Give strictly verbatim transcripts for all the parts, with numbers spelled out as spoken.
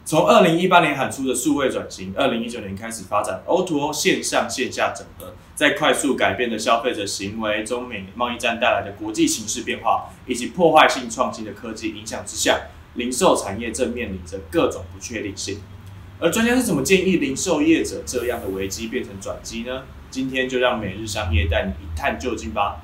从二零一八年喊出的数位转型，二零一九年开始发展 O to O 线上线下整合，在快速改变的消费者行为、中美贸易战带来的国际形势变化，以及破坏性创新的科技影响之下，零售产业正面临着各种不确定性。而专家是怎么建议零售业者这样的危机变成转机呢？今天就让每日商业带你一探究竟吧。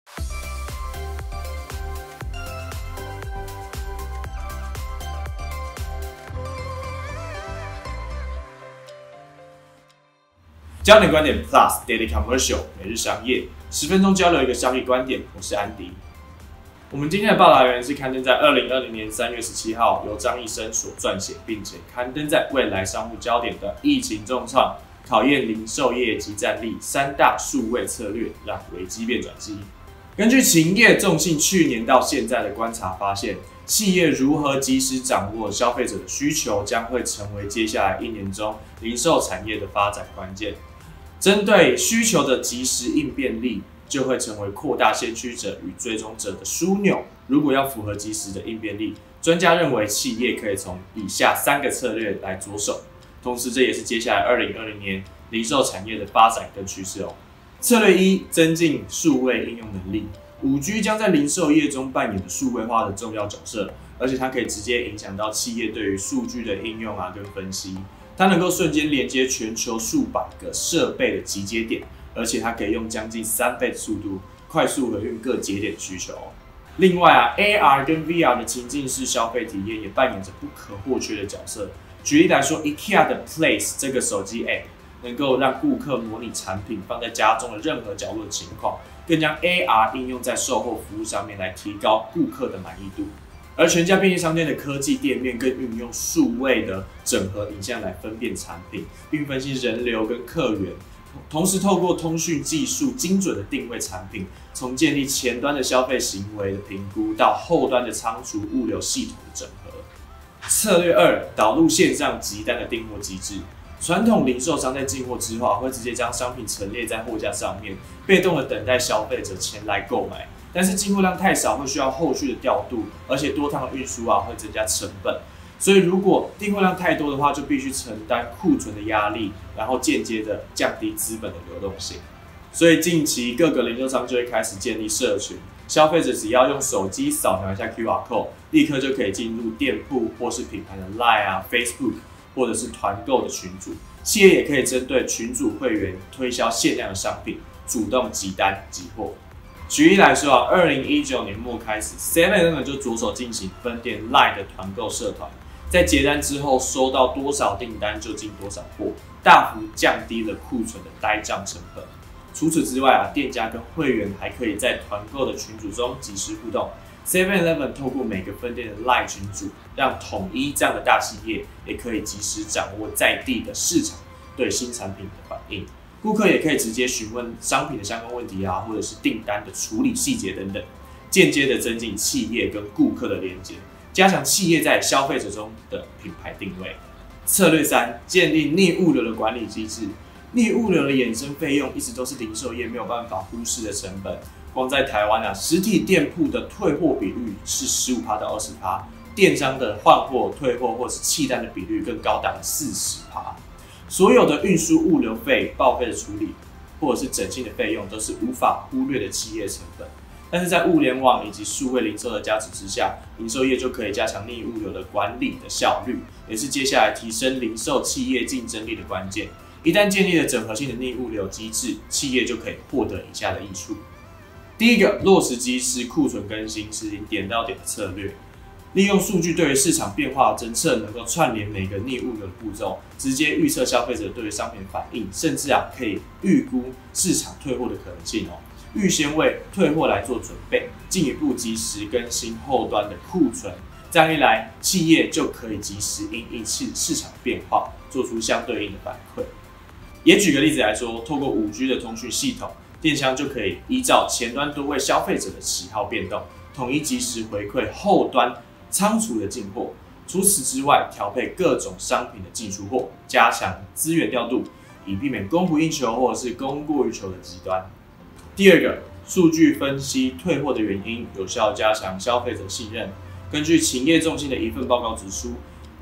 焦点观点 Plus Daily Commercial 每日商业，十分钟交流一个商业观点。我是安迪。我们今天的报道来源是刊登在二零二零年三月十七号，由张义生所撰写，并且刊登在未来商务焦点的疫情重创，考验零售业及战力三大数位策略，让危机变转机。根据勤业众信去年到现在的观察发现，企业如何及时掌握消费者的需求，将会成为接下来一年中零售产业的发展关键。针对需求的及时应变力，就会成为扩大先驱者与追踪者的枢纽。如果要符合及时的应变力，专家认为企业可以从以下三个策略来着手。同时，这也是接下来二零二零年零售产业的发展跟趋势哦。策略一：增进数位应用能力。五 G 将在零售业中扮演着数位化的重要角色，而且它可以直接影响到企业对于数据的应用啊跟分析。它能够瞬间连接全球数百个设备的集结点，而且它可以用将近三倍的速度快速回应各节点的需求。另外啊 ，A R 跟 V R 的情境式消费体验也扮演着不可或缺的角色。举例来说 ，IKEA 的 Place 这个手机 App 能够让顾客模拟产品放在家中的任何角落的情况，更将 A R 应用在售后服务上面来提高顾客的满意度。而全家便利商店的科技店面更运用数位的整合影像来分辨产品，并分析人流跟客源，同时透过通讯技术精准的定位产品，从建立前端的消费行为的评估到后端的仓储物流系统的整合。策略二：导入线上集单的订货机制。传统零售商在进货之后会直接将商品陈列在货架上面，被动的等待消费者前来购买。但是进货量太少，会需要后续的调度，而且多趟的运输啊会增加成本。所以如果订货量太多的话，就必须承担库存的压力，然后间接的降低资本的流动性。所以近期各个零售商就会开始建立社群，消费者只要用手机扫描一下 Q R code， 立刻就可以进入店铺或是品牌的 Line 啊、Facebook 或者是团购的群组。企业也可以针对群组会员推销限量的商品，主动集单集货。举例来说啊，二零一九年末开始 ，seven eleven 就着手进行分店 Line 的团购社团，在结单之后收到多少订单就进多少货，大幅降低了库存的呆账成本。除此之外啊，店家跟会员还可以在团购的群组中及时互动。seven eleven 透过每个分店的 Line 群组，让统一这样的大企业也可以及时掌握在地的市场对新产品的反应。顾客也可以直接询问商品的相关问题啊，或者是订单的处理细节等等，间接的增进企业跟顾客的连结，加强企业在消费者中的品牌定位。策略三：建立逆物流的管理机制。逆物流的衍生费用一直都是零售业没有办法忽视的成本。光在台湾啊，实体店铺的退货比率是 百分之十五到百分之二十， 电商的换货、退货或是弃单的比率更高达 百分之四十。所有的运输物流费、报废的处理，或者是整新的费用，都是无法忽略的企业成本。但是在物联网以及数位零售的加持之下，零售业就可以加强逆物流的管理的效率，也是接下来提升零售企业竞争力的关键。一旦建立了整合性的逆物流机制，企业就可以获得以下的益处。第一个，落实及时库存更新，实行点到点的策略。利用数据对于市场变化的侦测，能够串联每个逆物流的步骤，直接预测消费者对于商品的反应，甚至啊可以预估市场退货的可能性哦，预先为退货来做准备，进一步及时更新后端的库存。这样一来，企业就可以及时因应市市场变化，做出相对应的反馈。也举个例子来说，透过 五 G 的通讯系统，电商就可以依照前端多位消费者的喜好变动，统一及时回馈后端仓储的进货。除此之外，调配各种商品的进出货，加强资源调度，以避免供不应求或者是供过于求的极端。第二个，数据分析退货的原因，有效加强消费者信任。根据勤业众信的一份报告指出，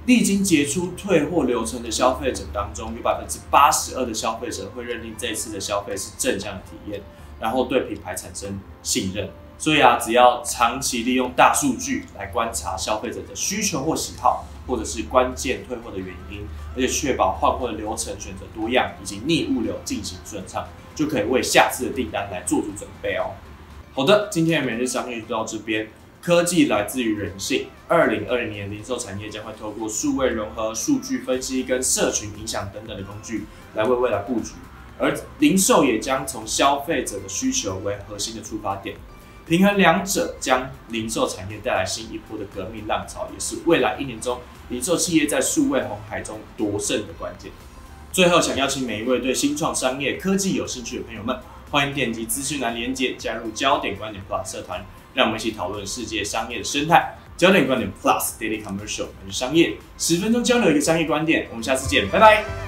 历经杰出退货流程的消费者当中，有百分之八十二的消费者会认定这一次的消费是正向的体验，然后对品牌产生信任。所以啊，只要长期利用大数据来观察消费者的需求或喜好，或者是关键退货的原因，而且确保换货的流程选择多样，以及逆物流进行顺畅，就可以为下次的订单来做足准备哦。好的，今天的每日商业就到这边。科技来自于人性，二零二零年零售产业将会透过数位融合、数据分析跟社群影响等等的工具，来为未来布局。而零售也将从消费者的需求为核心的出发点。平衡两者，将零售产业带来新一波的革命浪潮，也是未来一年中零售企业在数位红海中夺胜的关键。最后，想邀请每一位对新创商业科技有兴趣的朋友们，欢迎点击资讯栏连结，加入焦点观点 Plus 社团，让我们一起讨论世界商业的生态。焦点观点 Plus Daily Commercial 每日商业，十分钟交流一个商业观点，我们下次见，拜拜。